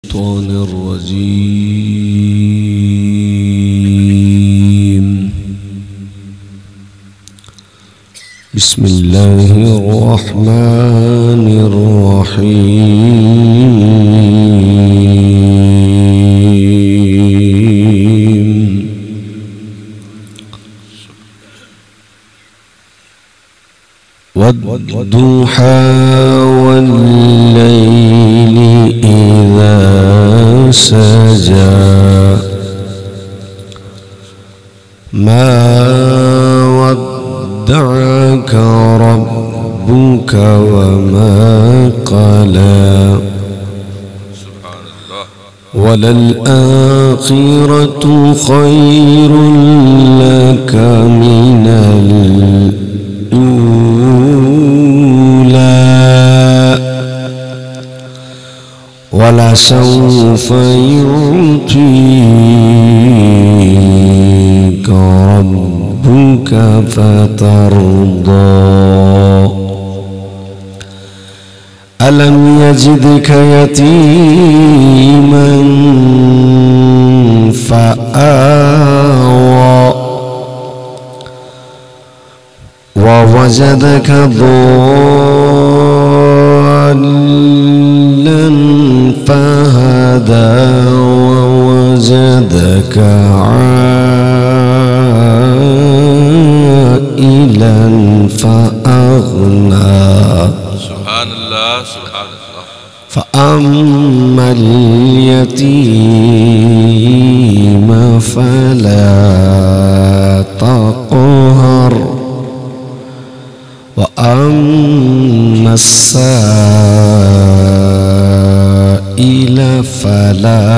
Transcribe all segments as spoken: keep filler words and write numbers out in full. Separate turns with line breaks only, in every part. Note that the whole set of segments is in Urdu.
الشيطان الرجيم. بسم الله الرحمن الرحيم. والضحى والليل إذا سجى ما ودعك ربك وما قلى وللآخرة خير لك من الأولى ولسوف يعطيك ربك فترضى ألم يجدك يتيما فآوى ووجدك ضالا فهدى ووجدك عائلا فأغنى.
سبحان الله سبحان الله.
فأما اليتيم فلا تقهر وأما السائل فلا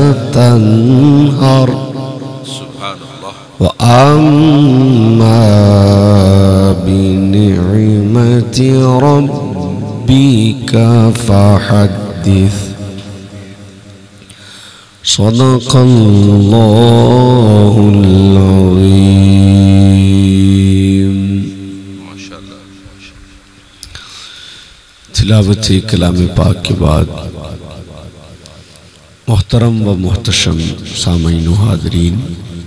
تنهر.
سبحان الله.
وأما بنعمة ربك فحدث. صدق الله العظيم.
ما شاء الله.
تلاوت کلام پاک کے بعد محترم و محتشم سامعین و حاضرین،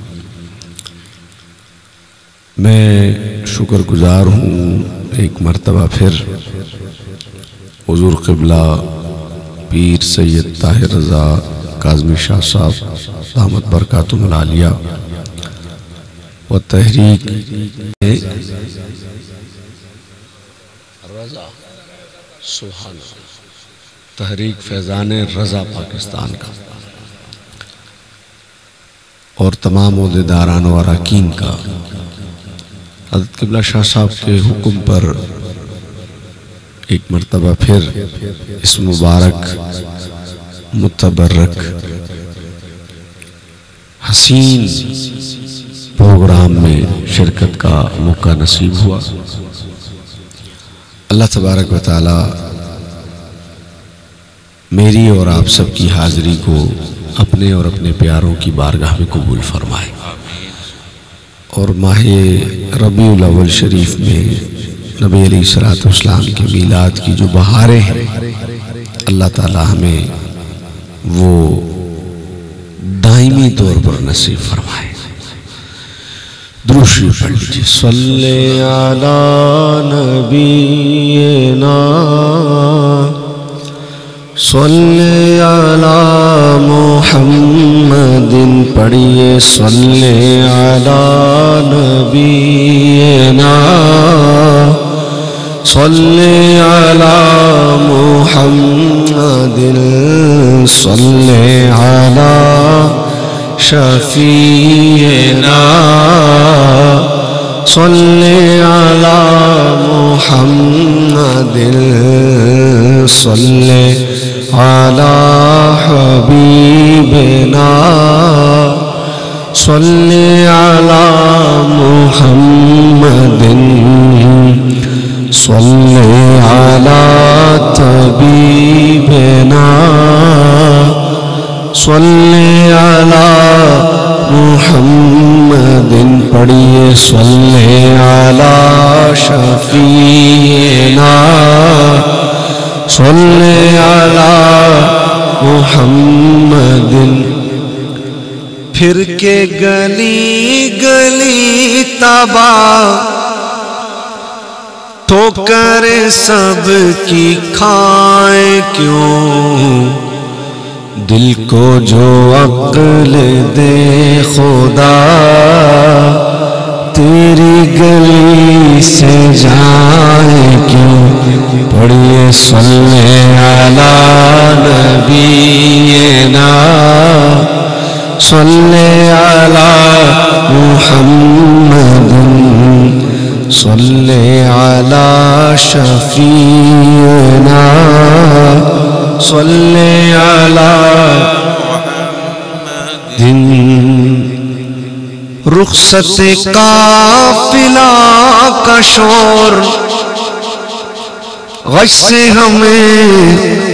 میں شکر گزار ہوں ایک مرتبہ پھر حضور قبلہ پیر سید طاہر رضا کاظمی شاہ صاحب دامت برکاتہم العالیہ و تحریک رضا سبحان تحریک فیضان رضا پاکستان کا اور تمام عہدیداران و اراکین کا حضرت قبلہ شاہ صاحب کے حکم پر ایک مرتبہ پھر اس مبارک متبرک حسین پروگرام میں شرکت کا موقع نصیب ہوا. اللہ تبارک و تعالی میری اور آپ سب کی حاضری کو اپنے اور اپنے پیاروں کی بارگاہ میں قبول فرمائے اور ماہ ربیع الاول شریف میں نبی علیہ الصلوۃ والسلام کے میلاد کی جو بہاریں ہیں اللہ تعالی ہمیں وہ دائمی طور پر نصیب فرمائے. درود شریف پڑھ لیجیے. صلی علی نبینا صلی علی محمد پڑھیے. صلی علی نبینا صلی علی محمد صلی علی شفیعنا صلی علی محمد صلی علی حبیبنا صلی علی محمد صلی علی طبیبنا صلی علی محمد پڑھیے. صلی علی شفیعنا صلی علی محمد پھر کے گلی گلی تباہ ٹھوکر سب کی کھائے کیوں دل کو جو عقل دے خدا تیری گلی سے جائے کیوں پڑھیے صلی علی نبینا صلی علی محمد صلی علی شفیعنا صلی علی دن رخصت قافلہ کا شور غش سے ہمیں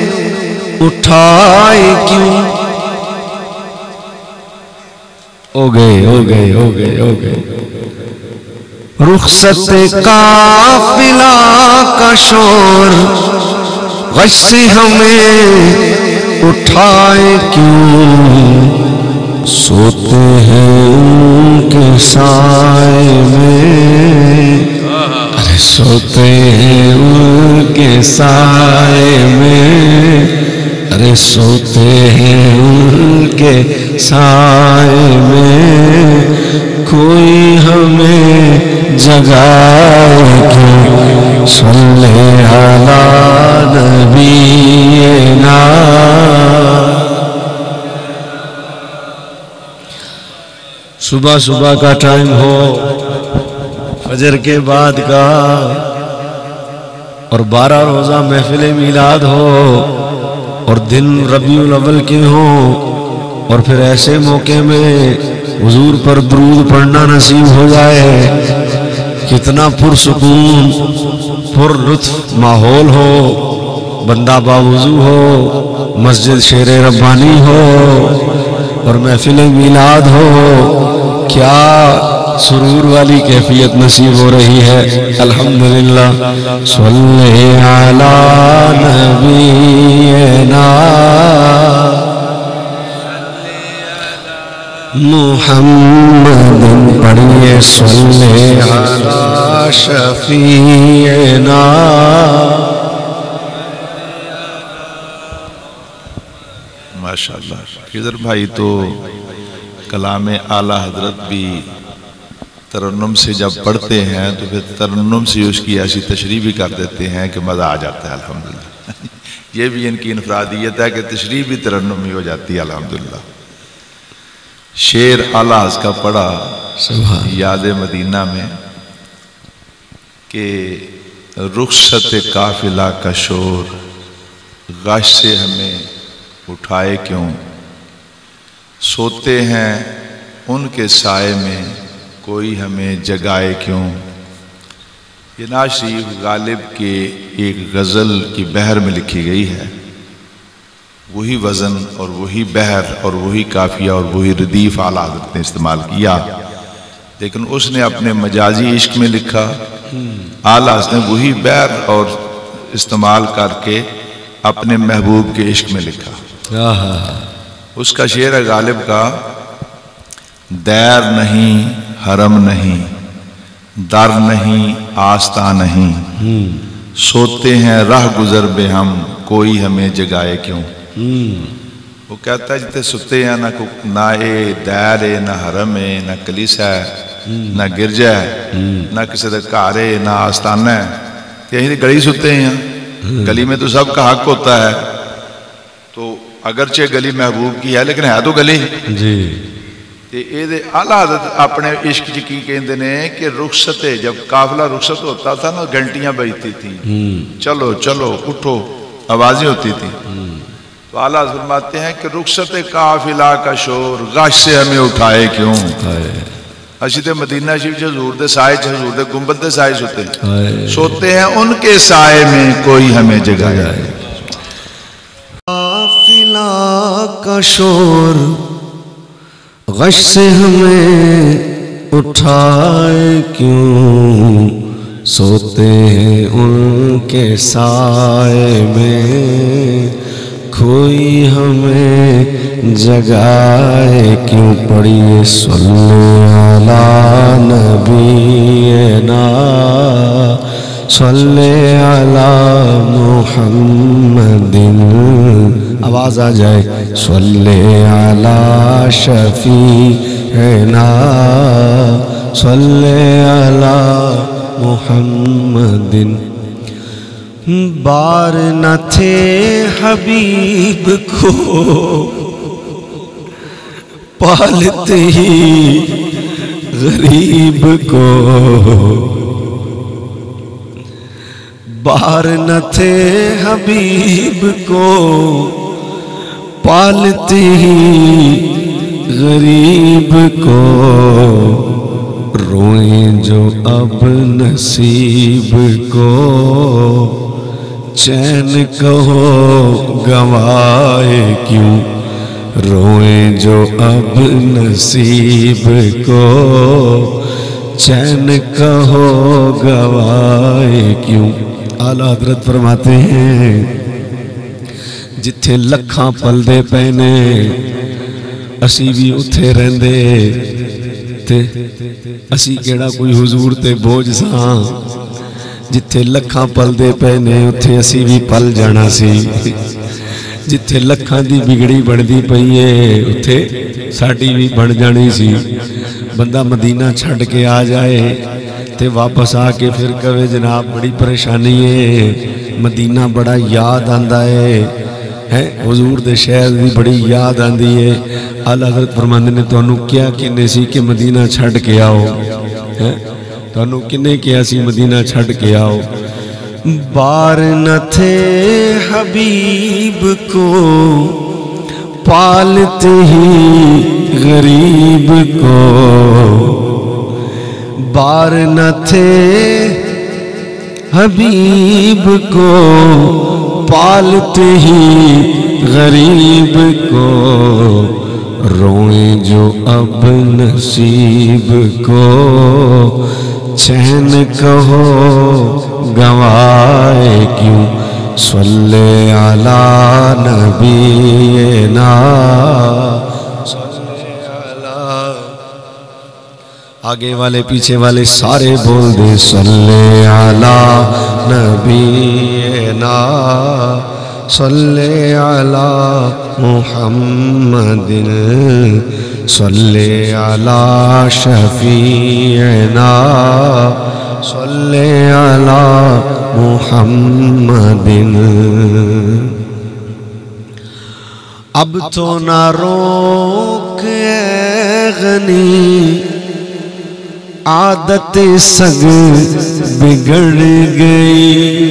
اٹھائے کیوں ہو گئے ہو گئے ہو گئے ہو گئے رخصت قافلہ کا شور غش سے ہمیں اٹھائے کیوں سوتے ہیں ان کے سائے میں ارے سوتے ہیں ان کے سائے میں ارے سوتے ہیں ان کے سائے میں کوئی ہمیں جگائے کیوں صلی علی نبینا صبح صبح کا ٹائم ہو فجر کے بعد کا اور بارہ روزہ محفل میلاد ہو اور دن ربیع الاول کے ہوں اور پھر ایسے موقع میں حضور پر درود پڑھنا نصیب ہو جائے کتنا پرسکون پر لطف ماحول ہو بندہ باوضو ہو مسجد شیر ربانی ہو اور محفل میلاد ہو کیا سرور والی کیفیت نصیب ہو رہی ہے الحمدللہ صلی علی نبینا محمد پڑھیے صلی علی شفیعنا
ماشاءاللہ ادھر بھائی تو کلام اعلیٰ حضرت بھی ترنم سے جب پڑھتے ہیں تو پھر ترنم سے اس کی ایسی تشریح بھی کر دیتے ہیں کہ مزہ آ جاتا ہے الحمدللہ یہ بھی ان کی انفرادیت ہے کہ تشریح بھی ترنم ہی ہو جاتی ہے الحمدللہ شعر اعلیٰ حضرت کا پڑھا یاد مدینہ میں کہ رخصت قافلہ کا شور غش سے ہمیں اٹھائے کیوں سوتے ہیں ان کے سائے میں کوئی ہمیں جگائے کیوں یہ نعت شریف غالب کے ایک غزل کی بحر میں لکھی گئی ہے وہی وزن اور وہی بحر اور وہی قافیہ اور وہی ردیف اعلیٰ حضرت نے استعمال کیا لیکن اس نے اپنے مجازی عشق میں لکھا اعلیٰ حضرت نے وہی بحر اور استعمال کر کے اپنے محبوب کے عشق میں لکھا اس کا شعر ہے غالب کا دیر نہیں حرم نہیں در نہیں آستہ نہیں سوتے ہیں راہ گزر بے ہم کوئی ہمیں جگائے کیوں وہ کہتا ہے جتے ستے ہیں نہ اے دیر ہے نہ حرم ہے نہ کلیسا ہے نہ گرجا ہے نہ کسی دا گھر ہے نہ آستانہ ہے کہ یہیں گلی ستے ہیں گلی میں تو سب کا حق ہوتا ہے تو اگرچہ گلی محبوب کی ہے لیکن ہے تو گلی
جی
اعلیٰ حضرت اپنے عشق کی کہندے نے کہ رخصت جب قافلہ رخصت ہوتا تھا نا گھنٹیاں بجتی تھیں چلو چلو اٹھو آوازیں ہوتی تھی تو اعلیٰ حضرت فرماتے ہیں کہ رخصت قافلہ کا شور غش سے ہمیں اٹھائے کیوں اسی تے مدینہ شریف حضور دے سائے حضور دے گنبد دے سائے سوتے سوتے ہیں ان کے سائے میں کوئی ہمیں جگائے
قافلہ کا شور غش سے ہمیں اٹھائے کیوں سوتے ہیں ان کے سائے میں کوئی ہمیں جگائے کیوں پڑھیے صلی علی نبینا صلی علی محمد آواز آ جائے صلی علی شفیعنا صلی علی محمد بار نہ تھے حبیب کو پالتے ہی غریب کو بار نہ تھے حبیب کو پالتے ہی غریب کو روئیں جو اب نصیب کو چین کہو گوائے کیوں روئیں جو اب نصیب کو چین کہو گوائے کیوں اعلیٰ حضرت فرماتے ہیں جتھے لکھاں پلدے پہنے اسی بھی اتھے رہندے تے اسی کیڑا کوئی حضور تے بوجھ ساں جتھے لکھاں پلدے پہنے اتھے اسی بھی پل جانا سی جتھے لکھاں دی بگڑی بڑھدی پئیے اتھے ساڑی بھی بڑھ جانی سی بندہ مدینہ چھڑ کے آ جائے تے واپس آ کے پھر کہے جناب بڑی پریشانی ہے مدینہ بڑا یاد آندا ہے حضور دے شہر دی بڑی یاد آندی ہے اعلیٰ حضرت فرماندے نے تو انہوں کیا کنے سی کہ مدینہ چھڑ کے آؤ تو انہوں کنے کیا سی مدینہ چھڑ کے آؤ بار نہ تھے حبیب کو پالتے ہی غریب کو بار نہ تھے حبیب کو پالتے ہی غریب کو روئیں جو اب نصیب کو چین کہو گوائے کیوں صلی علی نبینا صلی علی آگے والے پیچھے والے سارے بول دے صلی علی نبینا صلی علی محمد صلی علی شفیعنا صلی علی محمد اب تو نہ روک اے غنی عادت سگ بگڑ گئی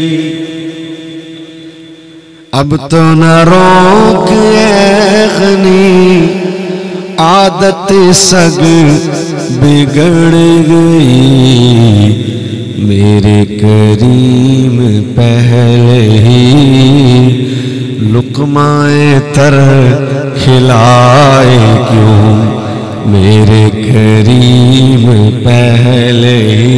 اب تو نہ روک اے غنی عادت سگ بگڑ گئی میرے کریم پہلے ہی لقمائے تر کھلائے کیوں میرے کریم پہلے ہی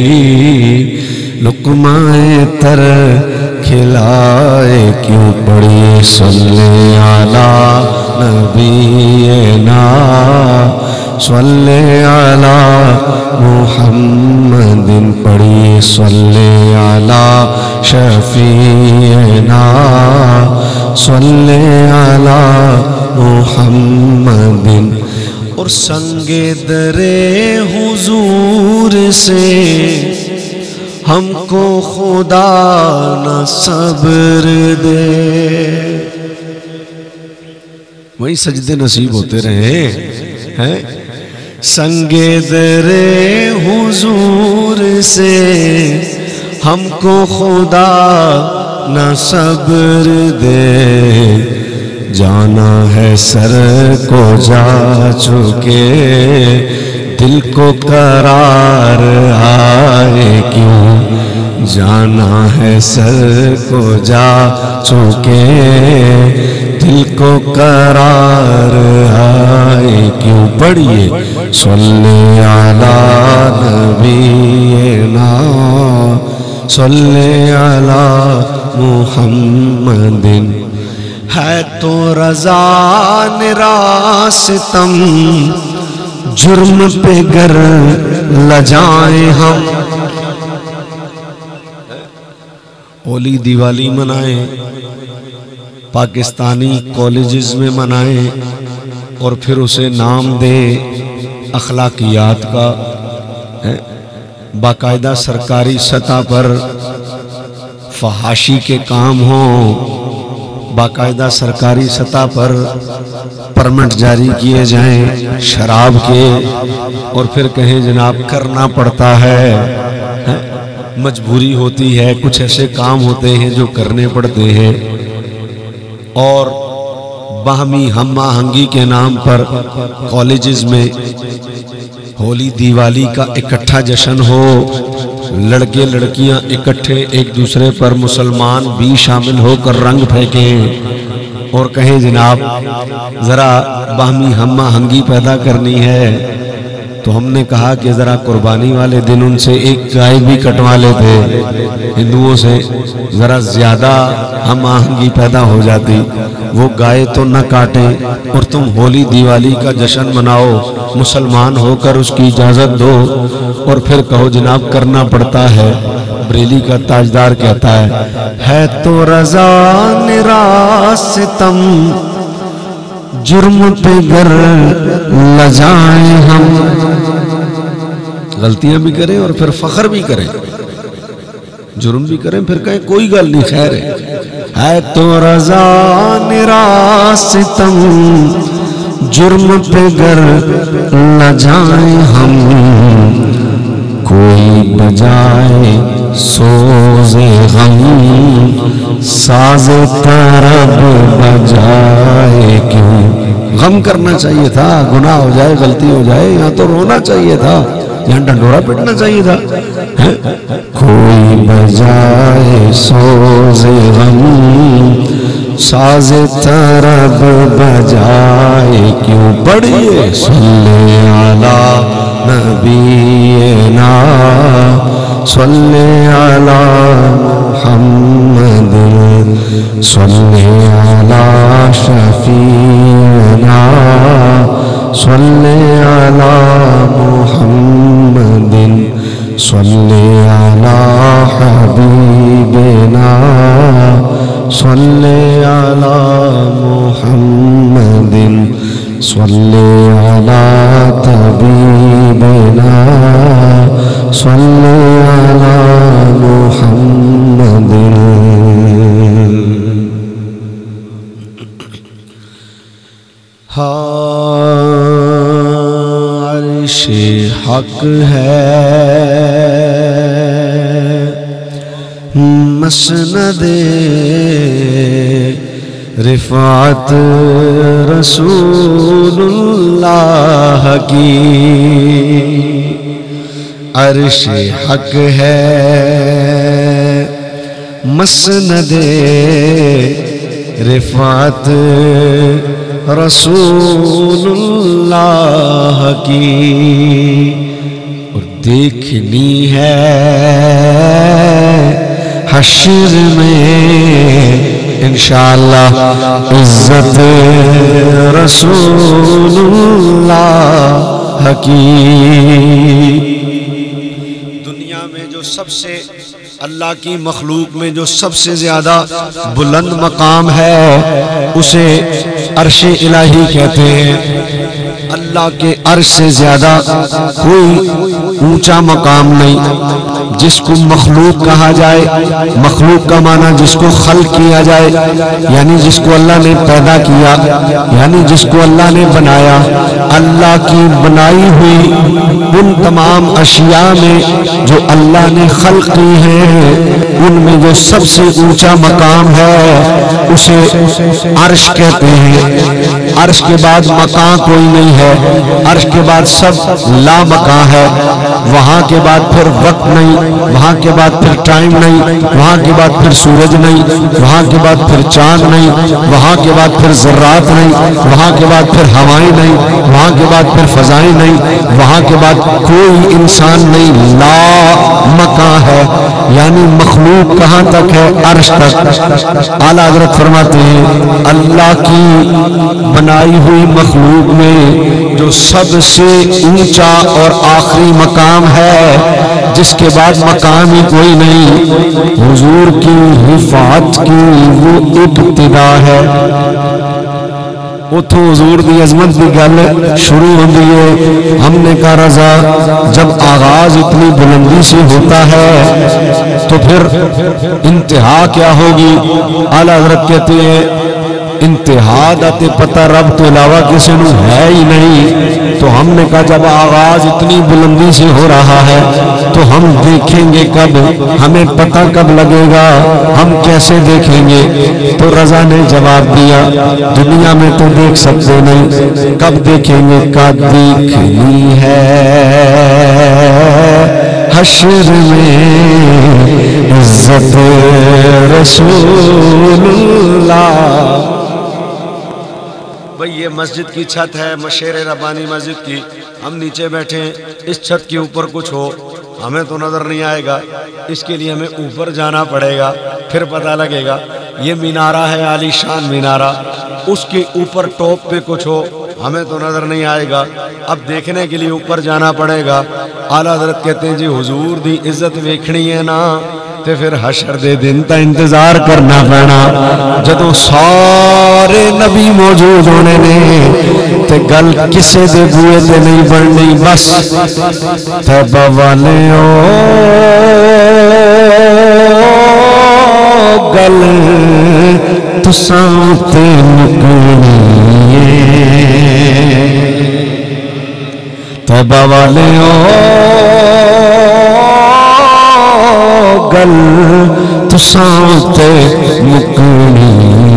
لقمائے تر کھلائے کیوں پڑھیے صلی علی نبینا صلی علی محمد پڑھیے صلی علی شفیعنا صلی علی محمد اور سنگ در حضور سے ہم کو خدا نہ صبر دے وہی سجدے نصیب ہوتے رہے ہیں سنگ در حضور سے ہم کو خدا نہ صبر دے جانا ہے سر کو جا چکے دل کو قرار آئے کیوں جانا ہے سر کو جا چکے دل کو قرار آئے کیوں پڑھیے صلی علی نبینا صلی علی محمد ہے تو رضا نراستم جرم پہ گر لجائیں ہم. ہولی دیوالی منائیں، پاکستانی کالجز میں منائیں اور پھر اسے نام دے اخلاقیات کا. باقاعدہ سرکاری سطح پر فحاشی کے کام ہوں، باقاعدہ سرکاری سطح پر پرمٹ جاری کیے جائیں شراب کے، اور پھر کہیں جناب کرنا پڑتا ہے، مجبوری ہوتی ہے، کچھ ایسے کام ہوتے ہیں جو کرنے پڑتے ہیں. اور باہمی ہم آہنگی کے نام پر کالجز میں ہولی دیوالی کا اکٹھا جشن ہو، لڑکے لڑکیاں اکٹھے ایک دوسرے پر مسلمان بھی شامل ہو کر رنگ پھینکیں اور کہیں جناب ذرا باہمی ہم آہنگی پیدا کرنی ہے. تو ہم نے کہا کہ ذرا قربانی والے دن ان سے ایک گائے بھی کٹوا لیتے ہندوؤں سے، ذرا زیادہ ہم آہنگی پیدا ہو جاتی. وہ گائے تو نہ کاٹیں اور تم ہولی دیوالی کا جشن مناؤ، مسلمان ہو کر اس کی اجازت دو، اور پھر کہو جناب کرنا پڑتا ہے. بریلی کا تاجدار کہتا ہے ہے تو رضا نراستم جرم پہ گر لجائیں ہم. غلطیاں بھی کریں اور پھر فخر بھی کریں، جرم بھی کریں پھر کہیں کوئی گل نہیں، خیر ہے. ہے تو رضا نراستم جرم پہ گر لجائیں ہم، کوئی بجائے سوز غم ساز طرب بجائے کیوں. غم کرنا چاہیے تھا، گناہ ہو جائے غلطی ہو جائے یہاں تو رونا چاہیے تھا، یہاں ڈنڈورا پٹنا چاہیے تھا. کوئی بجائے سوز غم ساز طرب بجائے کیوں. پڑھیے صلی علی نبینا صلی علی محمد صلی علی شفیعنا صلی علی محمد صلی علی حبیبنا صلی علی محمد صلی علی طبیبنا صلی علی محمد. عرش حق ہے مسند رفعت رسول اللہ کی. عرش حق ہے مسند رفعت رسول اللہ کی، اور دیکھنی ہے حشر میں انشاءاللہ عزت رسول اللہ کی. دنیا میں جو سب سے اللہ کی مخلوق میں جو سب سے زیادہ بلند مقام ہے اسے عرش الہی کہتے ہیں. اللہ کے عرش سے زیادہ کوئی اونچا مقام نہیں. جس کو مخلوق کہا جائے، مخلوق کا معنی جس کو خلق کیا جائے یعنی جس کو اللہ نے پیدا کیا، یعنی جس کو اللہ نے بنایا. اللہ کی بنائی ہوئی ان تمام اشیاء میں جو اللہ نے خلق کی ہیں ان میں جو سب سے اونچا مقام ہے اسے عرش کہتے ہیں. عرش کے بعد مکان کوئی نہیں ہے، عرش کے بعد سب لا مکان ہے. وہاں کے بعد پھر وقت نہیں، وہاں کے بعد پھر ٹائم نہیں، وہاں کے بعد پھر سورج نہیں، وہاں کے بعد پھر چاند نہیں، وہاں کے بعد پھر ذرات نہیں، وہاں کے بعد پھر ہوائیں نہیں، وہاں کے بعد پھر فضائیں نہیں، وہاں کے بعد کوئی انسان نہیں. لا مکان ہے، یعنی مخلوق کہاں تک ہے؟ عرش تک۔ اعلیٰ حضرت فرماتے ہیں اللہ کی بنائی ہوئی مخلوق میں جو سب سے اونچا اور آخری مقام ہے، جس کے بعد مقام ہی کوئی نہیں، حضور کی رفعت کی وہ ابتدا ہے۔ اتھو حضور دی عظمت دی گل شروع ہوندی ہے۔ ہم نے کہا رضا جب آغاز اتنی بلندی سے ہوتا ہے تو پھر انتہا کیا ہوگی؟ اعلیٰ حضرت کہتے ہیں انتہا دا تے پتہ رب تو علاوہ کسی نو ہے ہی نہیں۔ تو ہم نے کہا جب آغاز اتنی بلندی سے ہو رہا ہے تو ہم دیکھیں گے کب؟ ہمیں پتہ کب لگے گا؟ ہم کیسے دیکھیں گے؟ تو رضا نے جواب دیا دنیا میں تو دیکھ سکتے نہیں، کب دیکھیں گے؟ کا دیکھنی ہے حشر میں عزت رسول اللہ۔ بھئی یہ مسجد کی چھت ہے، مشیر ربانی مسجد کی، ہم نیچے بیٹھے ہیں، اس چھت کے اوپر کچھ ہو ہمیں تو نظر نہیں آئے گا، اس کے لیے ہمیں اوپر جانا پڑے گا، پھر پتہ لگے گا۔ یہ مینارہ ہے عالی شان مینارہ، اس کے اوپر ٹاپ پہ کچھ ہو ہمیں تو نظر نہیں آئے گا، اب دیکھنے کے لیے اوپر جانا پڑے گا۔ اعلیٰ حضرت کہتے ہیں جی حضور دی عزت ویکھنی ہے نا تے پھر حشر دے دن تا انتظار کرنا پینا، جدوں سارے نبی موجود ہونے نے تے گل کسے دے بوئے تے نہیں بڑھنی، بس طیبہ والے او گل تساں تے مکنی طیبہ والے او گل تساں تے مکنی،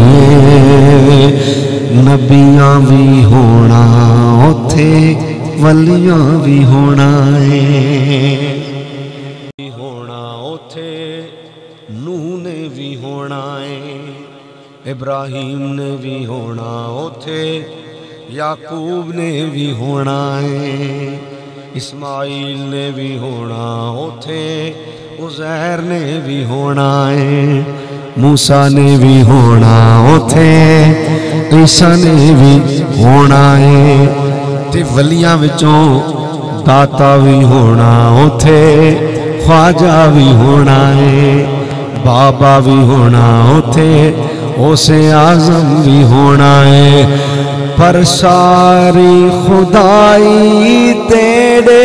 نبیاں بھی ہونا اوتھے ولیاں بھی ہونا ہے، ہونا اوتھے نوح نے بھی ہونا ہے، ابراہیم نے بھی ہونا اوتھے یعقوب نے بھی ہونا ہے، اسماعیل نے بھی ہونا اوتھے عزیر نے بھی ہونا ہے، موسیٰ نے بھی ہونا اوتھے عیسیٰ نے بھی ہونا ہے، تے ولیاں وچوں داتا بھی ہونا اوتھے خواجہ بھی ہونا ہے، بابا بھی ہونا اوتھے غوث اعظم بھی ہونا ہے، پر ساری خدائی تیرے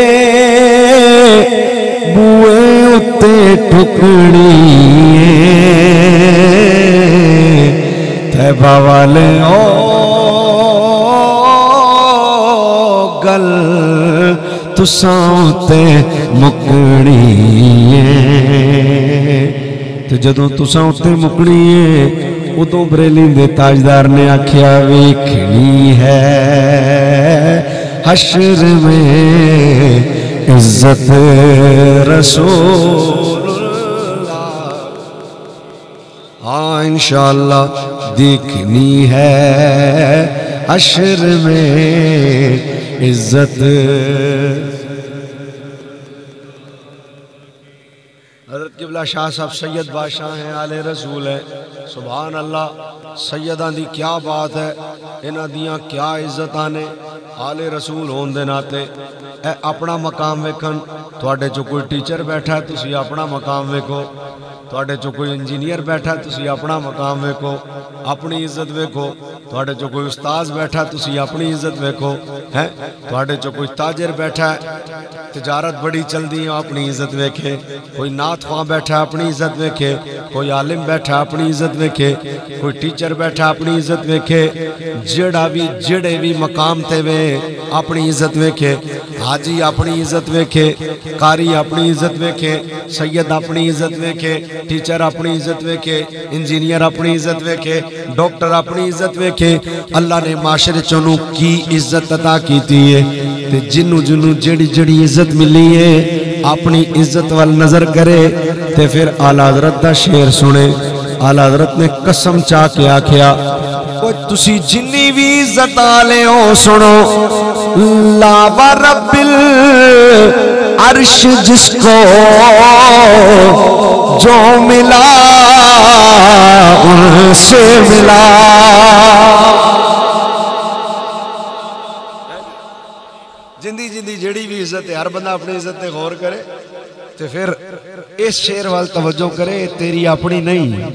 بوئے اتے ٹھکڑی طیبہ والے او گل تساں تے مکڑی تے جدوں تساں تے مکڑی ادوں بریلی دے تاجدار نے آکھیا ویکھنی ہے حشر میں عزت رسول اللہ، ہاں انشاءاللہ دیکھنی ہے حشر میں عزت۔ حضرت قبلہ شاہ صاحب سید بادشاہ ہیں، آل رسول ہیں، سبحان اللہ، سیدان دی کیا بات ہے، انہاں دیاں کیا عزت آنے، آل رسول ہون دے ناتے۔ اے اپنا مقام ویکھن، تواڈے چو کوئی ٹیچر بیٹھا ہے تسی اپنا مقام ویکھو، تواڈے چو کوئی انجینئر بیٹھا ہے تسی اپنا مقام ویکھو، اپنی عزت ویکھو، تواڈے چو کوئی استاذ بیٹھا ہے تسی اپنی عزت ویکھو، ہیں تواڈے چو کوئی تاجر بیٹھا ہے تجارت بڑی چل دی ہے اپنی عزت ویکھے، کوئی نعت خواں بیٹھا اپنی عزت ویکھے، کوئی عالم بیٹھا اپنی عزت ویکھے، کوئی ٹیچر بیٹھا اپنی عزت ویکھے، جڑا بھی جڑے بھی مقام تے وے اپنی عزت ویکھے، حاجی اپنی عزت ویکھے، قاری اپنی عزت ویکھے، سید اپنی عزت ویکھے، ٹیچر اپنی عزت ویکھے، انجینئر اپنی عزت ویکھے، ڈاکٹر اپنی عزت ویکھے۔ اللہ نے معاشرے چونوں کی عزت عطا کیتی ہے تے جنوں جنوں جڑی جڑی عزت ملی ہے اپنی عزت وال نظر کرے تے پھر اعلیٰ حضرت دا شعر سنے۔ اعلیٰ حضرت نے قسم چاہ کے آکھیا اوہ تسی جنی بھی عزت آلے ہو سنو لا ورب عرش جس کو جو ملا ان سے ملا. جندی جندی جڑی بھی عزت ہے، ہر بندہ اپنی عزت تے غور کرے تو پھر اس شعر وال توجہ کرے، تیری اپنی نہیں.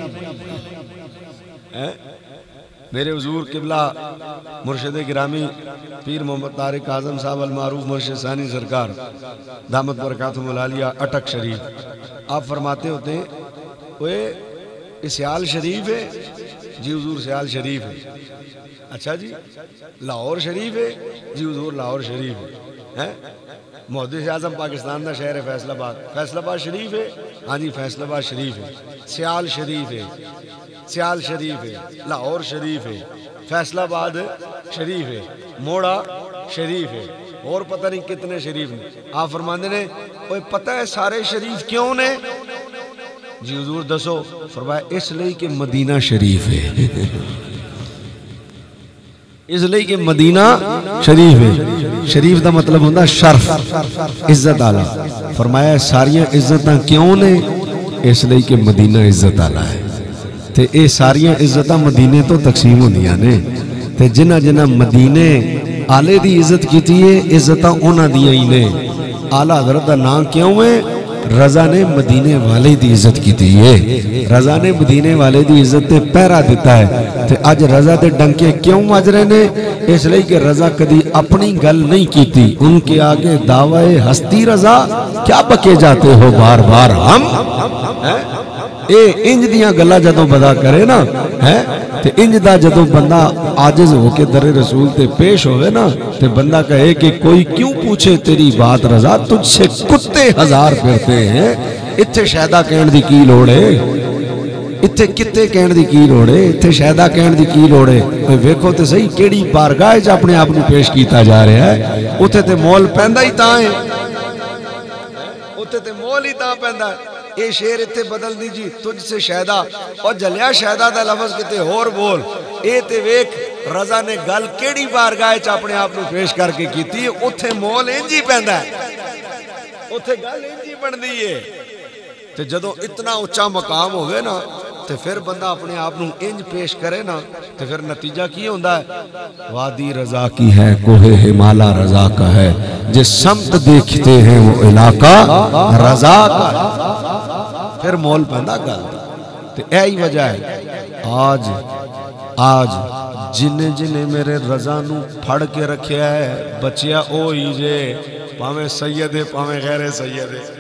میرے حضور قبلہ مرشد گرامی پیر محمد طارق اعظم صاحب المعروف مرشد ثانی سرکار دامت برکاتہم العالیہ اٹک شریف، آپ فرماتے ہوتے ہیں اوے یہ سیال شریف ہے جی حضور سیال شریف ہے. اچھا جی لاہور شریف ہے جی حضور لاہور شریف ہے. محدث اعظم پاکستان کا شہر ہے فیصل آباد، فیصل آباد شریف ہے ہاں جی فیصل آباد شریف ہے. سیال شریف ہے، سیال شریف ہے، لاہور شریف ہے، فیصل آباد شریف ہے، موڑا شریف ہے، اور پتہ نہیں کتنے شریف نے. آپ فرماندے نے اوے پتہ ہے سارے شریف کیوں نے جی حضور دسو؟ فرمایا اس لیے کہ مدینہ شریف ہے، اس لیے کہ مدینہ شریف ہے. شریف دا مطلب ہوندہ شرف، عزت آلہ. فرمایا ساریاں عزتاں کیوں نے؟ اس لیے کہ مدینہ عزت آلہ ہے. تے اے ساریاں عزتاں مدینے تو تقسیم ہوندیاں نے، تے جنہ جنہ مدینے آلے دی عزت کیتی ہے عزتاں انہاں دیاں ہی نے. آلہ حضرت دا نام کیوں ہے؟ رضا نے مدینے والے دی عزت کیتی ہے. رضا نے مدینے والے دی عزت تے پہرا دیتا ہے. تے اج رضا دے ڈنکے کیوں مج رہے نے؟ اس لیے کہ رضا کدی اپنی گل نہیں کیتی. ان کے آگے دعوی ہستی رضا کیا بکے جاتے ہو بار بار ہم. اے انج دیاں گلا جدوں بدا کرے نا ہے تے انج دا جدوں بندہ عاجز ہو کے در رسول تے پیش ہوئے نا تے بندہ کہے کہ کوئی کیوں پوچھے تیری بات رضا، تجھ سے کتے ہزار پھرتے ہیں. اتھے شہدہ کہن دی کی لوڑ ہے؟ اتھے کتے کہن دی کی لوڑ ہے؟ اتھے شہدہ کہن دی کی لوڑ ہے؟ ویکھو تے صحیح کیڑی بارگاہ وچ اپنے آپ نوں پیش کیتا جا رہا ہے. اتھے تے مول پیندا ہی تاں ہے، اتھے تے مول ہی تاں پیندا ہے. اے شعر اتھے بدل دی جی تجھ سے شہدہ، اور جلیا شہدہ دا لفظ کتے ہور بول. اے تے ویک رضا نے گل کیڑی بارگاہ وچ اپنے آپ نوں پیش کر کے کیتی ہے. اتھے مول انج ہی پیندا ہے، اتھے گل انج ہی بندی ہے. تے جدوں اتنا اونچا مقام ہوئے نا تے پھر بندہ اپنے آپ نوں انج پیش کرے نا تے پھر نتیجہ کی ہوندا ہے؟ وادی رضا کی ہے کوہ ہمالا رضا کا ہے، جس سمت دیکھتے ہیں وہ علاقہ رضا کا ہے. پھر مول پہندا گل. تے اے ہی وجہ ہے آج آج جنے جنے میرے رضا نو پھڑ کے رکھیا ہے بچیا او ہی جے، پاویں سید ہے پاویں غیر سید ہے.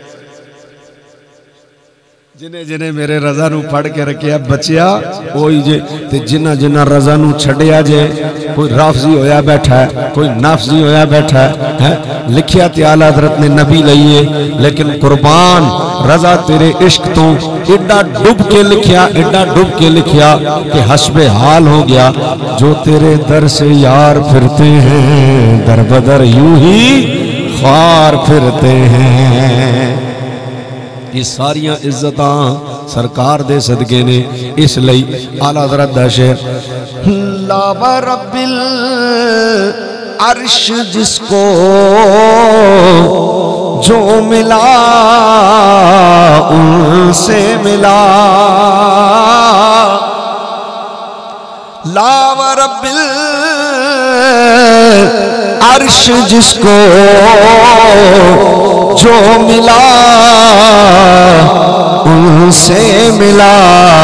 جنے جنے میرے رضا نو پڑھ کے رکھیا بچیا اوہی جے. تے جنہ جنہ رضا نو چھڑیا جے کوئی رافضی ہویا بیٹھا ہے، کوئی نافضی ہویا بیٹھا ہے. لکھیا تے اعلیٰ حضرت نے نبی لئیے لیکن قربان رضا تیرے عشق تو ایڈا ڈب کے لکھیا، ایڈا ڈب کے لکھیا کہ حسب حال ہو گیا. جو تیرے در سے یار پھرتے ہیں در بدر یوں ہی خوار پھرتے ہیں. یہ ساریاں عزتاں سرکار دے صدقے نے. اس لئی اعلیٰ حضرت دا شعر لا ورب العرش جس کو جو ملا ان سے ملا. لا ورب العرش جس کو جو ملا ان سے ملا.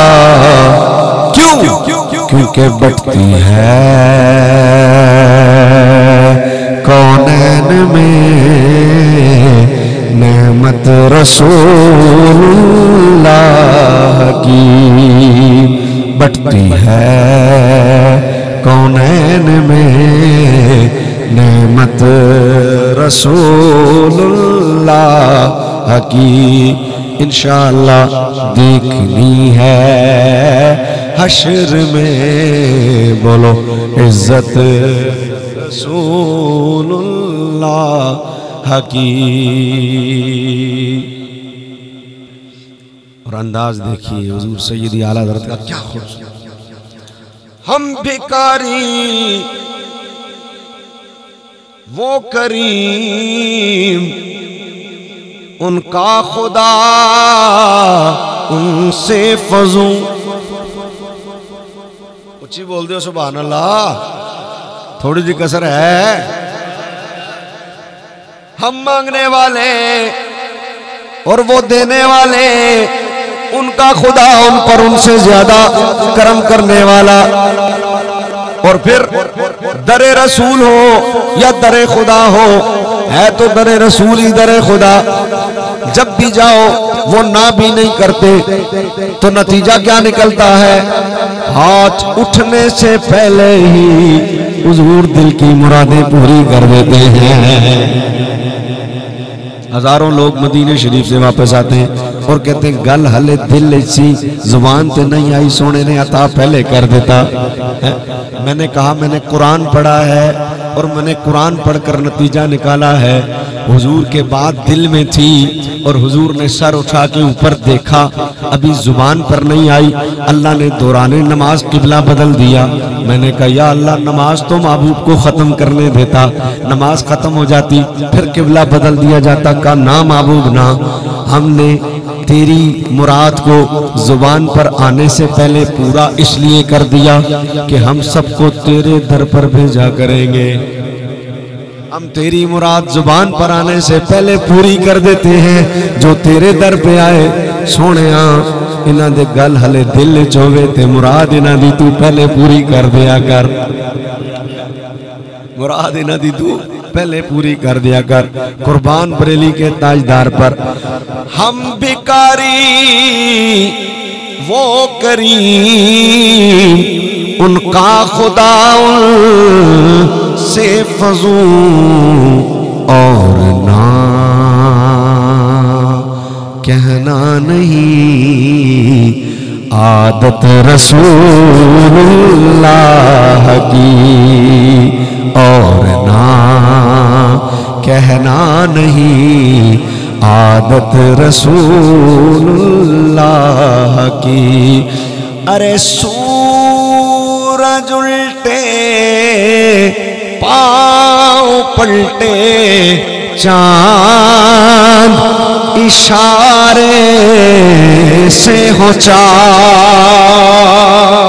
کیوں؟ کیونکہ بٹتی ہے کونین میں نعمت رسول اللہ کی. بٹتی ہے کونین میں نعمت رسول اللہ کی. انشاءاللہ دیکھنی ہے حشر میں بولو عزت رسول اللہ کی. اور انداز دیکھیے حضور سیدی اعلیٰ حضرت کا کیا خوبصورت. ہم بھکاری وہ کریم ان کا خدا ان سے فضوں. اچھی بول دے سبحان اللہ، تھوڑی جی کسر ہے. ہم مانگنے والے اور وہ دینے والے، ان کا خدا ان پر ان سے زیادہ کرم کرنے والا. اور پھر در رسول ہو یا در خدا ہو، ہے تو در رسول ہی در خدا. جب بھی جاؤ وہ نہ بھی نہیں کرتے تو نتیجہ کیا نکلتا ہے؟ ہاتھ اٹھنے سے پہلے ہی حضور دل کی مرادیں پوری کر دیتے ہیں. ہزاروں لوگ مدینہ شریف سے واپس آتے ہیں اور کہتے ہیں گل ہلے دل سی زبان تے نہیں آئی، سونے نے عطا پہلے کر دیتا. میں نے کہا میں نے قرآن پڑھا ہے اور میں نے قرآن پڑھ کر نتیجہ نکالا ہے. حضور کے بعد دل میں تھی اور حضور نے سر اٹھا کے اوپر دیکھا، ابھی زبان پر نہیں آئی. اللہ نے دوران نماز قبلہ بدل دیا. میں نے کہا یا اللہ نماز تو محبوب کو ختم کرنے دیتا، نماز ختم ہو جاتی پھر قبلہ بدل دیا جاتا. کہا نہ محبوب نہ، ہم نے تیری مراد کو زبان پر آنے سے پہلے پورا اس لیے کر دیا کہ ہم سب کو تیرے در پر بھیجا کریں گے. ہم تیری مراد زبان پر آنے سے پہلے پوری کر دیتے ہیں جو تیرے در پہ آئے. سونیا انہاں دے گل ہلے دل چوے تے مراد انہاں دی تو پہلے پوری کر دیا کر. مراد انہاں دی تو پہلے پوری کر دیا کر. قربان بریلی کے تاجدار پر. ہم بھکاری وہ کریم ان کا خدا ان سے فضوں اور نہ کہنا نہیں عادت رسول اللہ کی، اور نہ کہنا نہیں عادت رسول اللہ کی. ارے سورج الٹے پاؤں پلٹے چاند اشارے سے ہو چاند.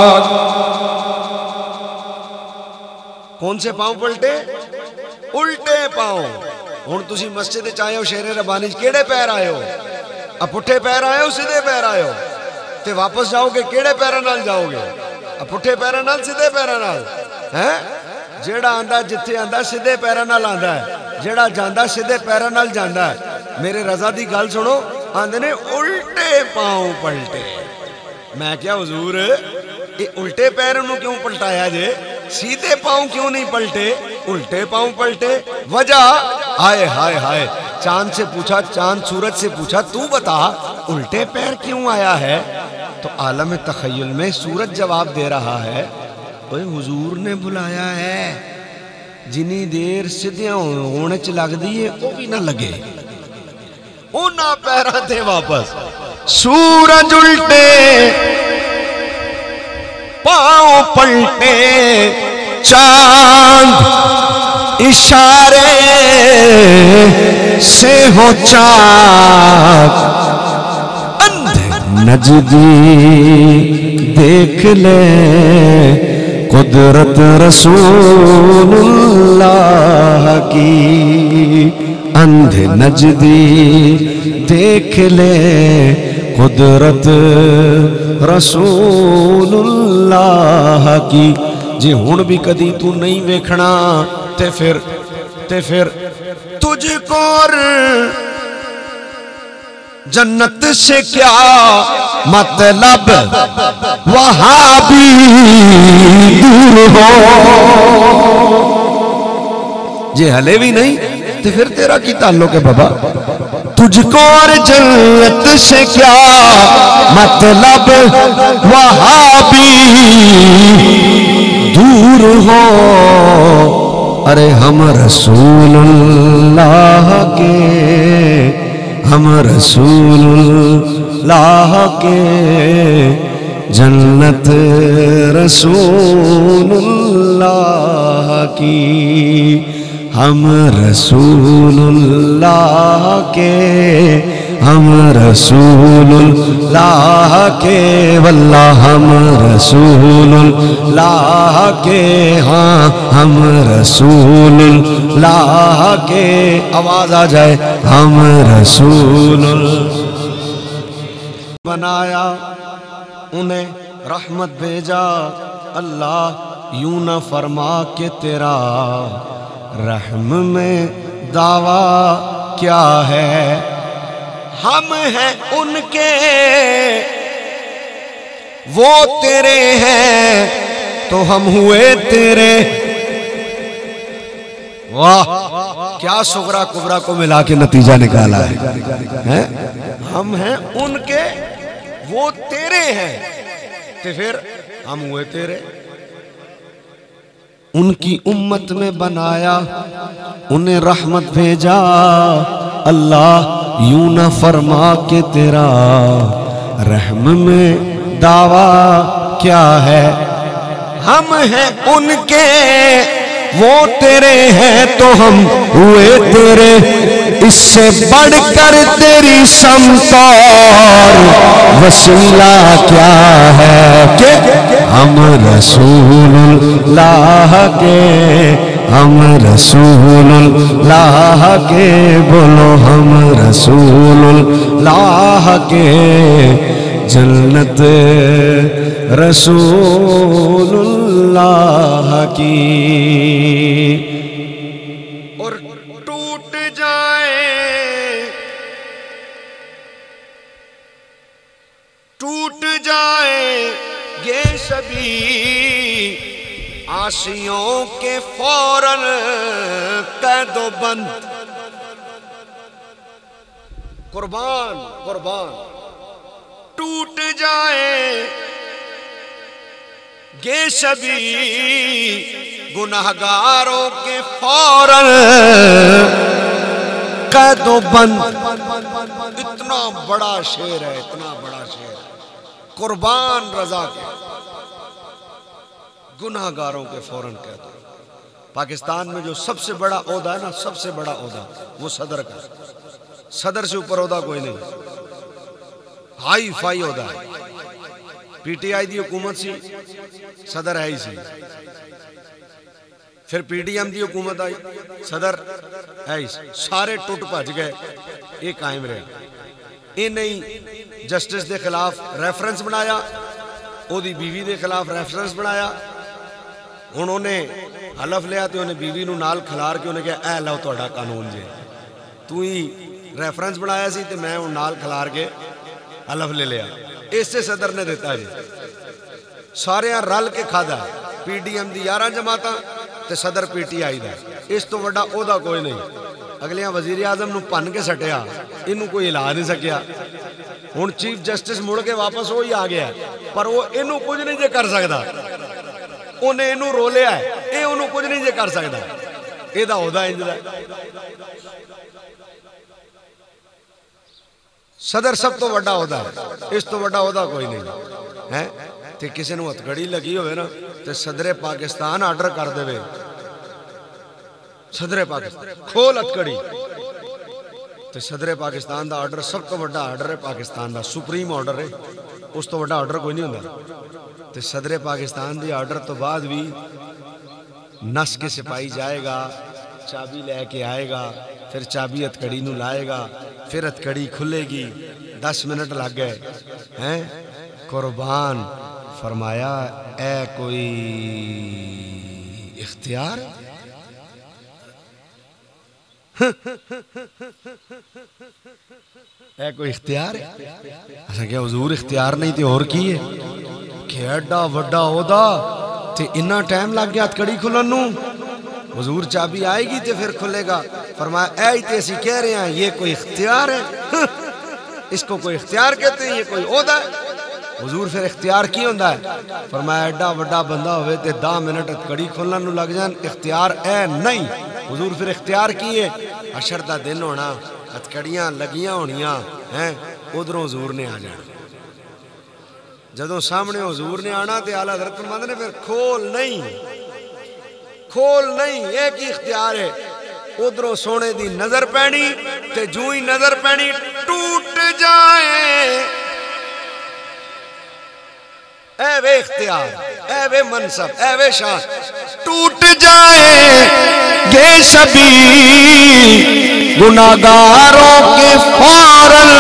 کون سے پاؤں پلٹے؟ الٹے پاؤں. ہن تسی مسجد وچ آئے ہو شیر ربانی کیڑے پیر آئے ہو؟ ا پٹھے پیر آئے ہو سیدھے پیر آئے ہو؟ تے واپس جاؤ گے کیڑے پیراں نال جاؤ گے؟ ا پٹھے پیراں نال سیدھے پیراں نال؟ ہیں جیڑا آندا جتھے آندا سیدھے پیراں نال آندا ہے، جیڑا جاندا سیدھے پیراں نال جاندا ہے. میرے رضا دی گل سنو، آندے نے الٹے پاؤں پلٹے. میں کیا حضور اے الٹے پیراں نوں کیوں پلٹایا جے؟ سیدھے پاؤں کیوں نہیں پلٹے؟ الٹے پاؤں پلٹے. وجہ ہائے ہائے ہائے. چاند سے پوچھا، چاند سورج سے پوچھا تو بتا الٹے پیر کیوں آیا ہے؟ تو عالم تخیل میں سورج جواب دے رہا ہے، اوے حضور نے بلایا ہے، جنی دیر سدھیاں ہونے چ لگ دی ہے وہ بھی نہ لگے، وہ نہ پیراں تے واپس. سورج الٹے پاؤں پلٹے چاند اشارے سے ہو چاک. اندھے نجدی دیکھ لے قدرت رسول اللہ کی. اندھے نجدی دیکھ لے قدرت رسول اللہ کی. جی ہون بھی کدی تو نہیں ویکھنا تے پھر تے پھر تجھ کو اور جنت سے کیا مطلب، وہاں بھی دور ہو. جی ہلے بھی نہیں تو پھر تیرا کی تعلق ہے بابا؟ تجھ کو اور جنت سے کیا مطلب، وہاں بھی دور ہو. ارے ہم رسول اللہ کے، ہم رسول اللہ کے، جنت رسول اللہ کی. ہم رسول اللہ کے، ہم رسول اللہ کے، واللہ ہم رسول اللہ کے، ہاں ہم رسول اللہ کے، آواز آ جائے ہم رسول بنایا، انہیں رحمت بھیجا اللہ، یوں نہ فرما کہ تیرا رحم میں دعویٰ کیا ہے، ہم ہیں ان کے وہ تیرے ہیں تو ہم ہوئے تیرے، واہ کیا صغرا کبرا کو ملا کے نتیجہ نکالا ہے، ہم ہیں ان کے وہ تیرے ہیں تو پھر ہم ہوئے تیرے، ان کی امت میں بنایا، انہیں رحمت بھیجا اللہ، یوں نہ فرما کہ تیرا رحم میں دعویٰ کیا ہے، ہم ہیں ان کے وہ تیرے ہیں تو ہم ہوئے تیرے، اس سے بڑھ کر تیری سمت اور وسیلہ کیا ہے کہ ہم رسول اللہ کے، ہم رسول اللہ کے، بولو ہم رسول اللہ کے، جنت رسول اللہ کی، اور ٹوٹ جائے ٹوٹ جائے یہ سبھی آسیوں کے فوراً قید و بند، قربان قربان ٹوٹ جائے یہ سبھی گناہگاروں کے فوراً قید و بند، اتنا بڑا شعر ہے، اتنا بڑا شعر، قربان رضا کے گناہگاروں کے فوراً قید و بند۔ پاکستان میں جو سب سے بڑا عہدہ ہے نا، سب سے بڑا عہدہ وہ صدر کا، صدر سے اوپر عہدہ کوئی نہیں، ہائی فائی عہدہ ہے، پی ٹی آئی دی حکومت سی، صدر ہے ہی سی، پھر پی ڈی ایم دی حکومت آئی، صدر ہے ہی سی، سارے ٹوٹ پھج گئے، یہ قائم رہے، یہ نہیں جسٹس دے خلاف ریفرنس بنایا، او دی بیوی دے خلاف ریفرنس بنایا، انہوں نے حلف لیا تو انہیں بیوی نو نال کھلار کے انہیں کہا اے لو توڑا قانون جے، تو ہی ریفرنس بنایا سی تو میں ان نال کھلار کے حلف لے لیا، اس سے صدر نے دیتا ہے، سارے رل کے کھادا ہے، پی ڈی ایم دی یارہ جماعتاں تے صدر پی ٹی آئی دا، اس تو وڈا عہدہ کوئی نہیں، اگلیاں وزیر اعظم نو پن کے سٹیا، انہوں کوئی ہلا نہیں سکیا، ہن چیف جسٹس مڑ کے واپس وہی آ گیا، پر وہ انہوں کچھ نہیں جے کر سکتا، انہیں انہوں رو لیا ہے، اے انہوں کچھ نہیں جے کر سکتا، اے دا عہدہ انج دا، صدر سب تو وڈا عہدہ ہے، اس تو وڈا عہدہ کوئی نہیں ہے، تے کسی نو ہتھکڑی لگی ہوئے نا تے صدر پاکستان آرڈر کر دے، صدر پاکستان کھول ہتھکڑی، تے صدر پاکستان دا آرڈر سب تو وڈا آرڈر ہے پاکستان دا، سپریم آرڈر ہے، اس تو وڈا آرڈر کوئی نہیں ہوندا، تے صدر پاکستان دی آرڈر تو بعد بھی نس کے سپاہی جائے گا، چابی لے کے آئے گا، پھر چابی ہتھکڑی نو لائے گا، پھر ہتھکڑی کھلے گی، دس منٹ لگ گئے ہیں، قربان فرمایا اے کوئی اختیار، اے کوئی اختیار ہے، ایسا کیا حضور اختیار نہیں تے اور کی ہے کہ ایڈا وڈا عہدہ تے اتنا ٹائم لگ گیا ہتھکڑی کھلن نو، حضور چابی آئے گی تے پھر کھلے گا، فرمایا اے ہی تے اسی کہہ رہے ہیں یہ کوئی اختیار ہے، اس کو کوئی اختیار کہتے ہیں، یہ کوئی عہدہ ہے، حضور پھر اختیار کی ہوندہ ہے، فرمایا ایڈا وڈا بندہ ہوئے تے دہ منٹ ہتھکڑی کھلن نو لگ جان، اختیار اے نہیں، حضور پھر اختیار کیے، حشر دا دن ہونا، ہتھکڑیاں لگیاں ہونیاں ہیں، ادھروں حضور نے آ جانا، جدوں سامنے حضور نے آنا تے اعلیٰ حضرت فرماندے نے پھر کھول نہیں، کھول نہیں، ایک ہی اختیار ہے ادھروں سونے دی نظر پینی تے جو ہی نظر پینی ٹوٹ جائے اے وے اختیار اے وے منصب اے وے شان ٹوٹ جائے گے سبھی گناہگاروں کے فوراً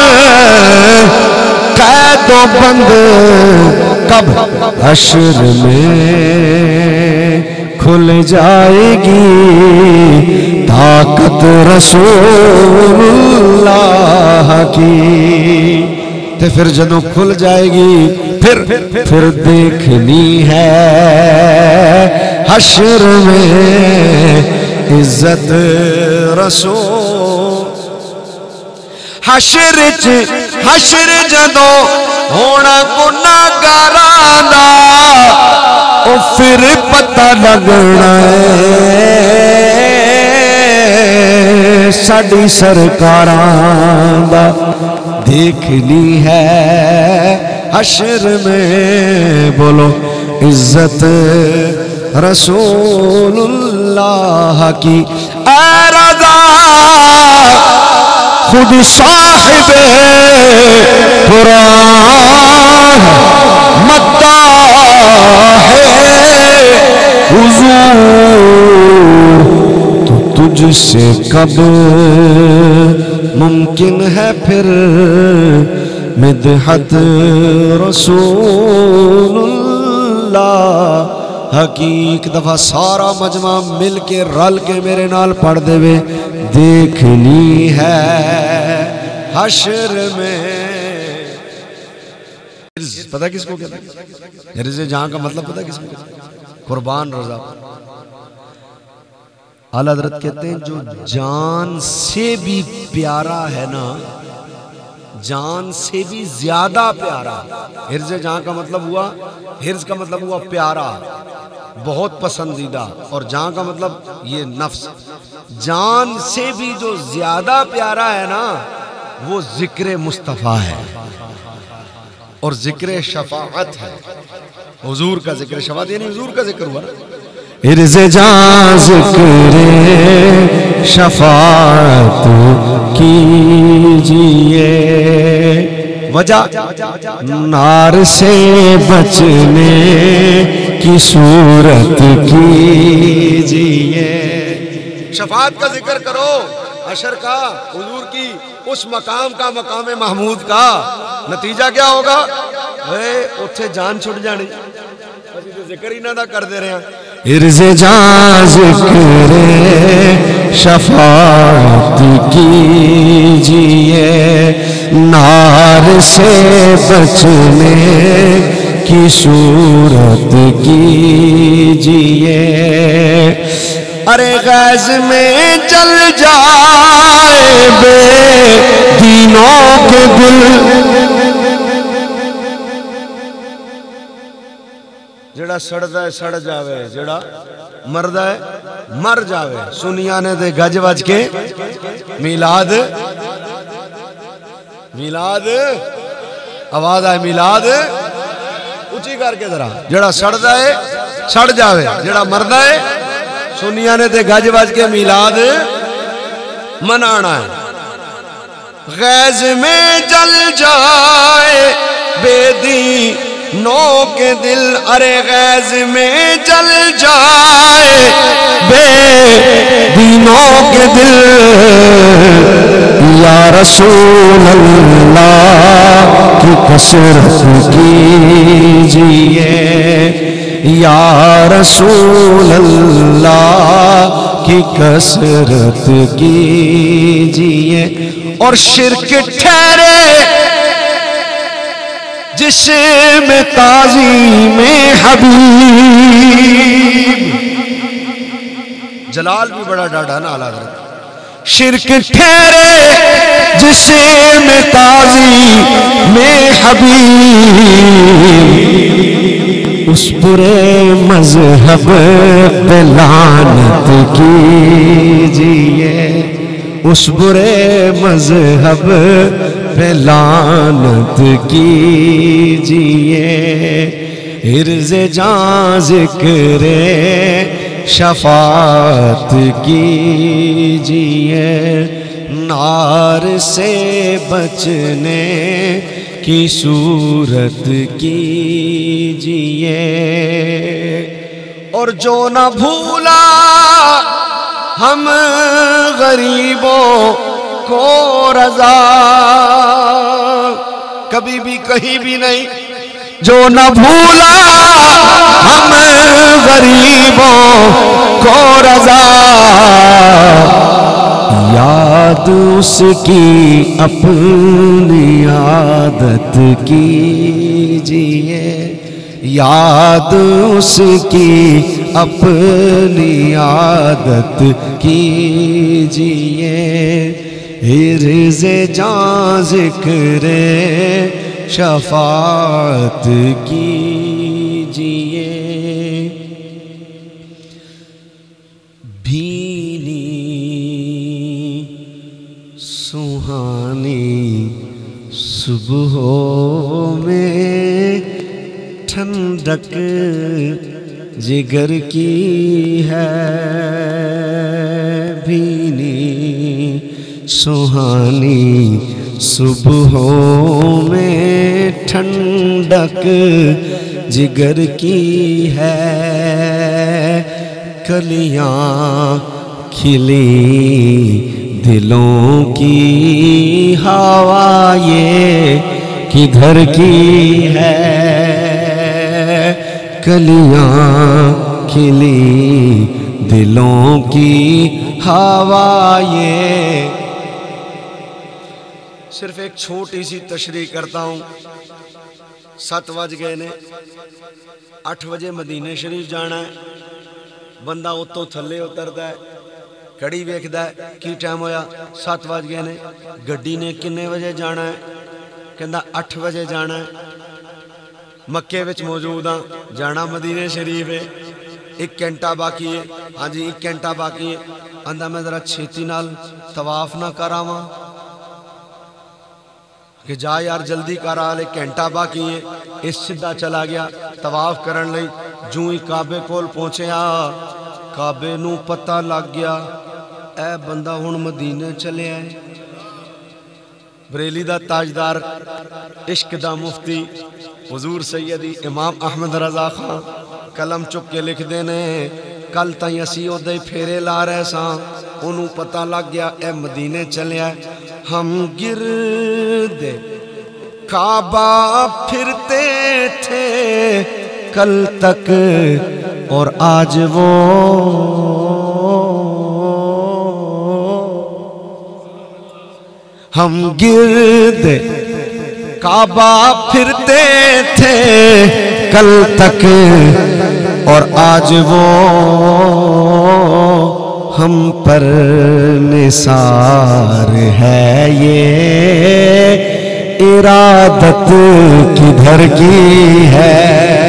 قید و بند کب حشر میں کھل جائے گی طاقت رسول اللہ کی تے پھر جدوں کھل جائے گی پھر پھر دیکھنی ہے حشر میں عزت رسول حشر چ حشر جدوں ہونا گناہگاراں دا او پھر پتہ لگنا ہے ساڈی سرکاراں دا دیکھنی ہے حشر میں بولو عزت رسول اللہ کی اے رضا خود صاحب قرآن مداح ہے حضور تو تجھ سے کب ممکن ہے پھر مدحت رسول اللہ حقیق دفعہ سارا مجمع مل کے رل کے میرے نال پڑھ دے وے دیکھنی ہے حشر میں پتہ کس کو کہتے ہیں رضا جہاں کا مطلب پتہ کس کو کہتے ہیں قربان رضا اعلیٰ حضرت کہتے ہیں جو جان سے بھی پیارا ہے نا جان سے بھی زیادہ پیارا حرز جہاں کا مطلب ہوا حرز کا مطلب ہوا پیارا بہت پسندیدہ اور جہاں کا مطلب یہ نفس جان سے بھی جو زیادہ پیارا ہے نا وہ ذکر مصطفیٰ ہے اور ذکر شفاعت ہے حضور کا ذکر شفاعت یعنی حضور کا ذکر ہوا نا حرز جان ذکر شفاعت کیجئے وجہ نار سے بچنے کی صورت کیجئے شفاعت کا ذکر کرو حشر کا حضور کی اس مقام کا مقام محمود کا نتیجہ کیا ہوگا اے اتھے جان چھٹ جانی اسی تو ذکر ہی نہ دا کر دے رہے ہیں عرض جان ذکر شفاعت کیجئے نار سے بچنے کی صورت کیجئے ارے غیظ میں جل جائے بے دینوں کے دل جڑا سڑدا ہے سڑ جاوے جڑا مردا ہے مر جاوے سنیا نے دے گج وج کے میلاد میلاد آواز آئے میلاد اچھی کر کے ذرا جڑا سڑدا ہے سڑ جاوے جڑا مردا ہے سنیا نے تے گج وج کے میلاد منانا ہے غیظ میں جل جائے بے دینوں کے دل ارے غیظ میں جل جائے بے دینوں کے دل یا رسول اللہ کی کثرت کیجئے یا رسول اللہ کی کثرت کیجئے اور شرک ٹھہرے جس میں تعظیم حبیب جلال بھی بڑا ڈاڑا نا اعلیٰ حضرت شرک ٹھہرے جس میں تعظیم حبیب اس برے مذہب پہ لعنت کیجئے اس برے مذہب پہ لعنت کیجئے عرض جان ذکر شفاعت کیجئے، نار سے بچنے کی صورت کیجئے، اور جو نہ بھولا ہم غریبوں کو رضا، کبھی بھی کہیں بھی نہیں، جو نہ بھولا ہم غریبوں کو رضا، یاد اس کی اپنی عادت کیجئے، یاد اس کی اپنی عادت کیجئے، حرز جاں ذکر شفاعت کیجئے، بھینی سہانی صبحوں میں ٹھنڈک جگر کی ہے، بھینی سہانی صبحوں میں ٹھنڈک جگر کی ہے، کلیاں کھلی دلوں کی ہوا یہ کدھر کی ہے، کلیاں کھلی دلوں کی ہوا یہ۔ صرف ایک چھوٹی سی تشریح کرتا ہوں، سات بج گئے نے، اٹھ بجے مدینے شریف جانا ہے، بندہ اتوں تھلے اترتا ہے، گھڑی ویکھدا ہے کی ٹائم ہویا، سات بج گئے نے، گڈی نے کنے بجے جانا ہے، کہندا اٹھ بجے جانا ہے، مکے وچ موجود ہاں، جانا مدینے شریف ہے، ایک گھنٹہ باقی ہے، ہاں جی ایک گھنٹہ باقی ہے، آندا میں ذرا چھیتی نال طواف نہ کراواں، کہ جا یار جلدی کرا لے گھنٹہ باقی ہے، اس سدھا چلا گیا طواف کرن لئی، جو ہی کعبے کول پہنچیا کعبے نو پتہ لگ گیا اے بندہ ہن مدینے چلے آئے۔ بریلی دا تاجدار، عشق دا مفتی حضور سیدی امام احمد رضا خان قلم چک کے لکھ دینے، کل تائیں اسی او دے پھیرے لا رہے ساں، انہوں پتہ لگ گیا اے مدینے چلے آئے، ہم گرد کعبہ پھرتے تھے کل تک اور آج وہ ہم گرد کعبہ پھرتے تھے کل تک اور آج وہ ہم پر نثار ہے، یہ ارادت کدھر کی ہے۔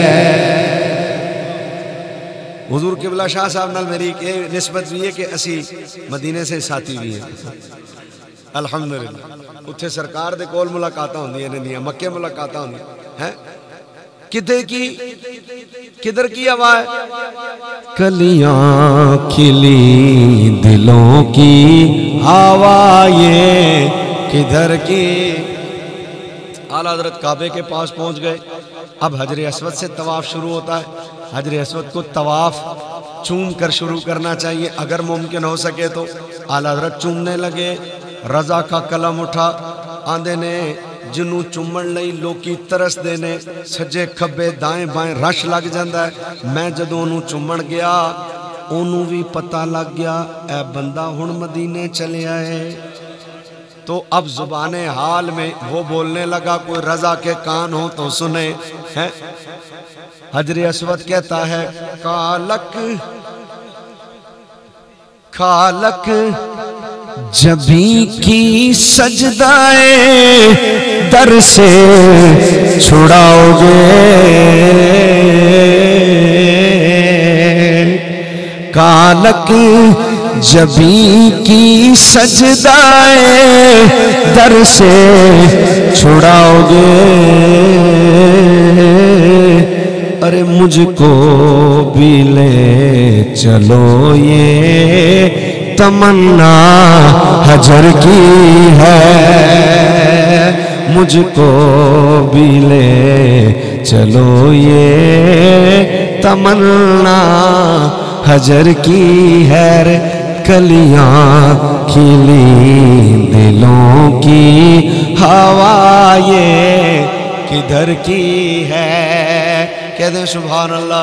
حضور قبلہ شاہ صاحب نال میری یہ نسبت بھی ہے کہ اسی مدینے سے ساتھی بھی ہیں، الحمدللہ اتھے سرکار دے کول ملاقاتاں ہوندیاں رہندیاں، مکے ملاقاتاں ہوندیاں ہیں، کدھر کی کدھر کی ہوا ہے؟ کلیاں کھلی دلوں کی ہوا یہ کدھر کی۔ اعلیٰ حضرت کعبے کے پاس پہنچ گئے، اب حجر اسود سے طواف شروع ہوتا ہے، حجر اسود کو طواف چوم کر شروع کرنا چاہیے اگر ممکن ہو سکے تو، اعلیٰ حضرت چومنے لگے، رضا کا قلم اٹھا، آندے نے جنوں چومن لئی لوکی ترس دینے، سجے کھبے دائیں بائیں رش لگ جاندہ ہے، میں جدوں انہوں چومن گیا انہوں بھی پتہ لگ گیا اے بندہ ہن مدینے چلے آئے، تو اب زبان حال میں وہ بولنے لگا، کوئی رضا کے کان ہو تو سنے ہیں۔ حجر اسود کہتا ہے کالک کالک جبیں کی سجدائے در سے چھڑاؤ گے، کالک جبیں کی سجدائے در سے چھڑاؤ گے، ارے مجھ کو भी ले चलो ये तमन्ना हजर की है, मुझको भी ले चलो ये तमन्ना हजर की है। रे कलियां खिली दिलों की हवा ये किधर की है। कहते हैं सुभान अल्लाह।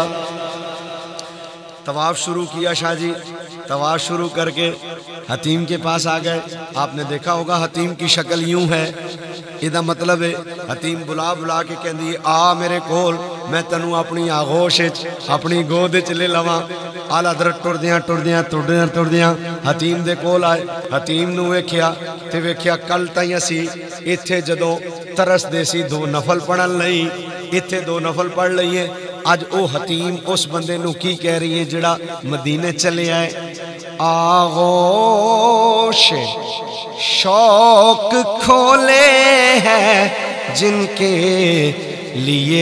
तवाफ शुरू किया शाह जी, तवाफ शुरू करके हतीम के पास आ गए। आपने देखा होगा हतीम की शक्ल यूं है, इदा मतलब है हतीम बुला बुला के कहती है आ मेरे कोल, मैं तेनू अपनी आगोश अपनी गोद च ले लवां। आला हज़रत टुरदियां टुरदियां टुरदियां टुरदियां हतीम दे कोल आए। हतीम नू वेख्या ते वेख्या कल ताईं असी इत्थे जदों तरसदे सी दो नफल पढ़न लई, इत्थे दो नफल पढ़ लईए। अज ओ हतीम उस बंदे नू की कह रही है जिहड़ा मदीने चले आए। आगोश शौक खोले हैं जिनके लिए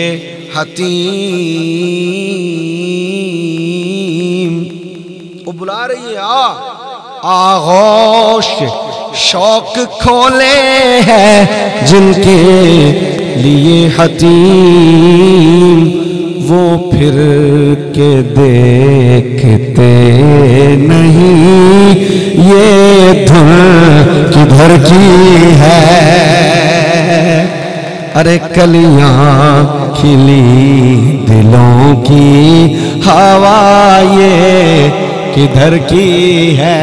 हतीम, वो बुला रही है आ आगोश शौक खोले हैं जिनके लिए हतीम, वो फिर के देखते नहीं ये धुन किधर की है। अरे कलियां खिली दिलों की हवा ये किधर की है।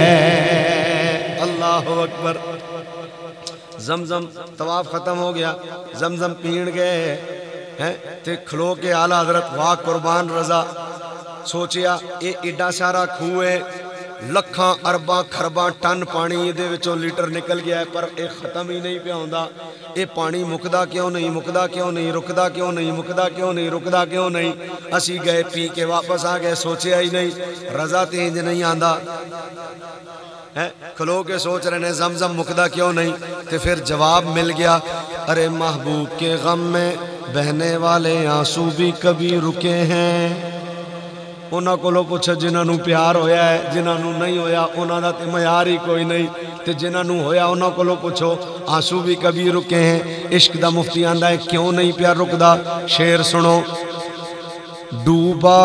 अल्लाह अकबर। जमजम तवाफ खत्म हो गया, जमजम पीण गए हैं ते खलो के आला हजरत वाह कुर्बान रजा सोचिया ये एडा सारा खूह है, लखां अरबां खरबां टन पानी इहदे विचों लीटर निकल गया है, पर ये खत्म ही नहीं पिया हुंदा। ये पानी मुकदा क्यों नहीं, मुकदा क्यों नहीं, रुकदा क्यों नहीं, मुकदा क्यों नहीं, रुकदा क्यों नहीं। असी गए पी के वापस आ गए, सोचिया ही नहीं रजा ते इंज नहीं आंदा है। खलो के सोच रहे ने जमजम मुकदा क्यों नहीं, तो फिर जवाब मिल गया अरे महबूब के गम में बहने वाले आंसू भी कभी रुके हैं। उन्हां कोलों पुछो जिन्हां नूं प्यार होया है, जिन्हां नूं नहीं होया उन्हां दा ते मयार ही कोई नहीं, ते जिन्हां नूं होया उन्हां कोलों पुछो आंसू भी कभी रुके हैं। इश्क दा मुफ्ती आंदा है क्यों नहीं प्यार रुकदा। शेर सुनो। डूबा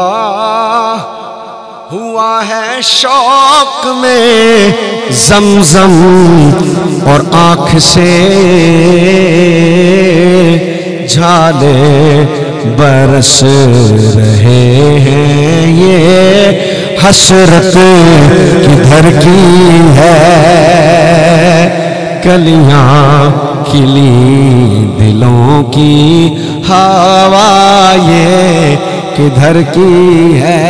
हुआ है शौक में जमजम और आँख से झाले बरस रहे हैं, ये हसरत किधर की है। कलियां खिली दिलों की हवा ये किधर की है।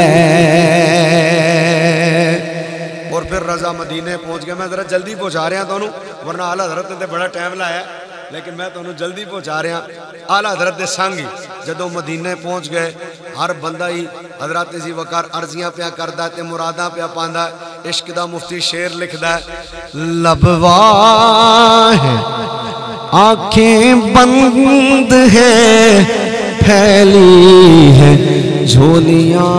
और फिर रजा मदीने पहुंच गया। मैं जरा जल्दी पहुंचा रहा तुहानू, वरना आला हज़रत ने बड़ा टाइम लाया, लेकिन मैं तुहानू जल्दी पहुंचा रहा। आला हज़रत दे संग ही जदों मदीने पहुंच गए, हर बंदा ही हज़रत जी वकार अर्जियां पिया करदा ते मुरादां पिया पांदा। इश्क दा मुफ्ती शेर लिखदा है लबवा है आंखें बंद है फैली है झोलियां,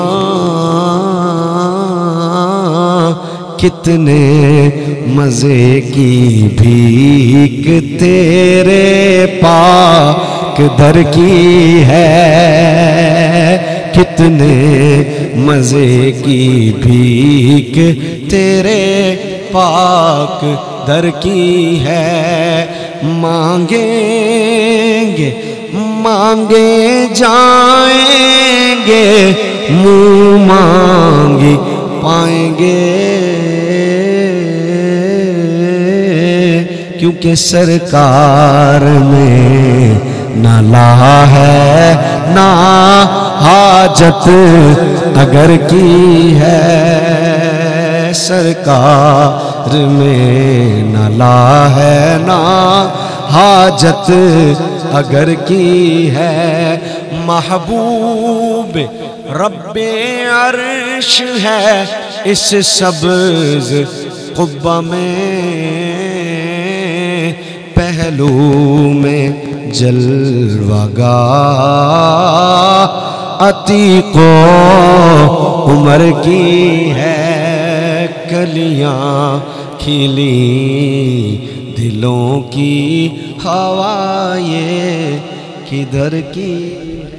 कितने मजे की भीख तेरे पाक दर की है। कितने मजे की भीख तेरे पाक दर की है। मांगेंगे मांगे जाएंगे मुँह मांगी पाएंगे, क्योंकि सरकार में ना ला है ना हाजत अगर की है। सरकार में ना ला है ना हाजत अगर की है। महबूब रब्बे अर्श है इस सब्ज़ क़ुब्बा में, पहलू में जलवागाह عتیقو عمر کی ہے کلیاں کھلی دلوں کی ہوا یہ کدھر کی